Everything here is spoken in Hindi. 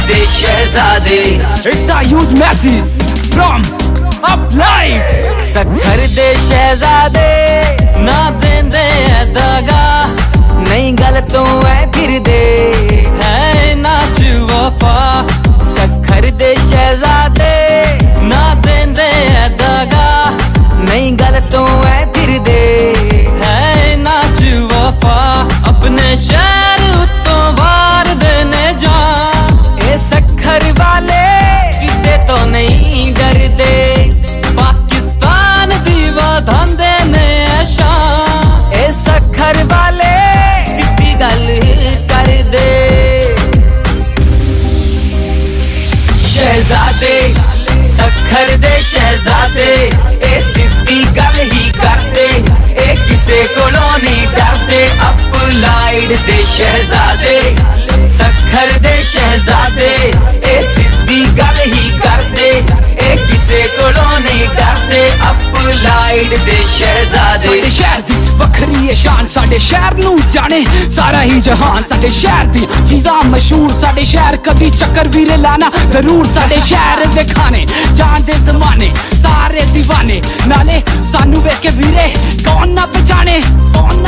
दे शहजादे। It's a huge message from Uplight। Sukkur दे शहजादे ना देंदे है दगा, नहीं गल तो है फिर दे है नाच वफा। सक्खर दे शहजादे ना देंदे है दगा, नहीं गल तो है फिर दे है नाच वफा। अपने शहर उत्तों वार देने जा, ए सक्खर वाले किसे तो नहीं डरदे, पाकिस्तान दी वधांदे ने शान। ए सक्खर वाले सीधी गल कर दे। शहजादे सक्खर दे शहजादे, ए सीधी गल ही करदे, ए किसे कोलों नहीं डरदे। अपलाइड दे शहजादे, सक्खर दे शहजादे, ए सीधी गल ही करदे, ए किसे कोलों नहीं डरदे। अपलाइड दे शहजादे। साडे शहर दी वखरी है शान, साडे शहर नू जाने सारा ही जहान। साडे शहर दी चीज़ां मशहूर, साडे शहर कदी चक्कर वीरे लाना जरूर। साडे शहर दे खाने जान दे जमाने सारे दीवाने, नाले सानू वेख के वीरे कौन ना पहचाने, कौन ना